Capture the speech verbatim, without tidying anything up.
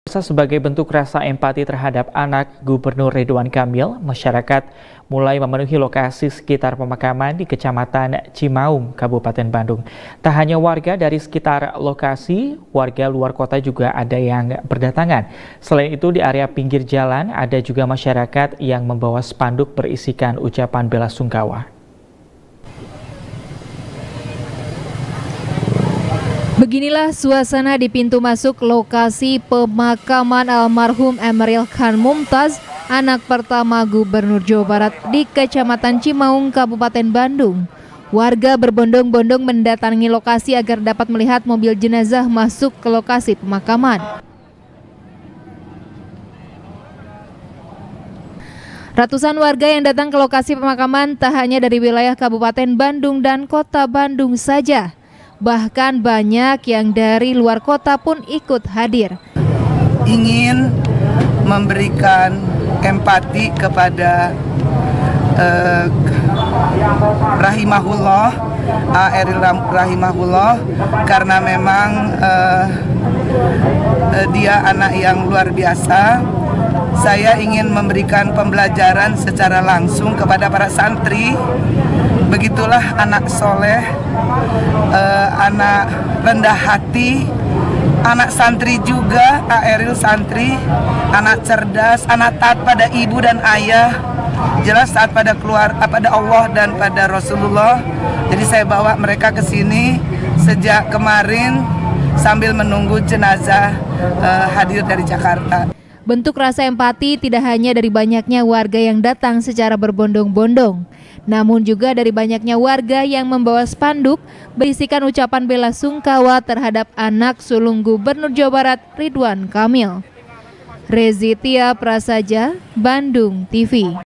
Sebagai bentuk rasa empati terhadap anak Gubernur Ridwan Kamil, masyarakat mulai memenuhi lokasi sekitar pemakaman di Kecamatan Cimaung, Kabupaten Bandung. Tak hanya warga dari sekitar lokasi, warga luar kota juga ada yang berdatangan. Selain itu, di area pinggir jalan ada juga masyarakat yang membawa spanduk berisikan ucapan bela sungkawa. Beginilah suasana di pintu masuk lokasi pemakaman almarhum Emeril Khan Mumtaz, anak pertama Gubernur Jawa Barat di Kecamatan Cimaung, Kabupaten Bandung. Warga berbondong-bondong mendatangi lokasi agar dapat melihat mobil jenazah masuk ke lokasi pemakaman. Ratusan warga yang datang ke lokasi pemakaman tak hanya dari wilayah Kabupaten Bandung dan Kota Bandung saja. Bahkan banyak yang dari luar kota pun ikut hadir. Ingin memberikan empati kepada eh, rahimahullah, Emeril rahimahullah, karena memang eh, eh, dia anak yang luar biasa. Saya ingin memberikan pembelajaran secara langsung kepada para santri. Begitulah anak soleh, eh, anak rendah hati, anak santri juga, Emeril santri, anak cerdas, anak taat pada ibu dan ayah, jelas taat pada keluar, pada Allah dan pada Rasulullah. Jadi saya bawa mereka ke sini sejak kemarin sambil menunggu jenazah eh, hadir dari Jakarta. Bentuk rasa empati tidak hanya dari banyaknya warga yang datang secara berbondong-bondong, namun juga dari banyaknya warga yang membawa spanduk berisikan ucapan bela sungkawa terhadap anak sulung Gubernur Jawa Barat Ridwan Kamil. Rezitia Prasaja, Bandung T V.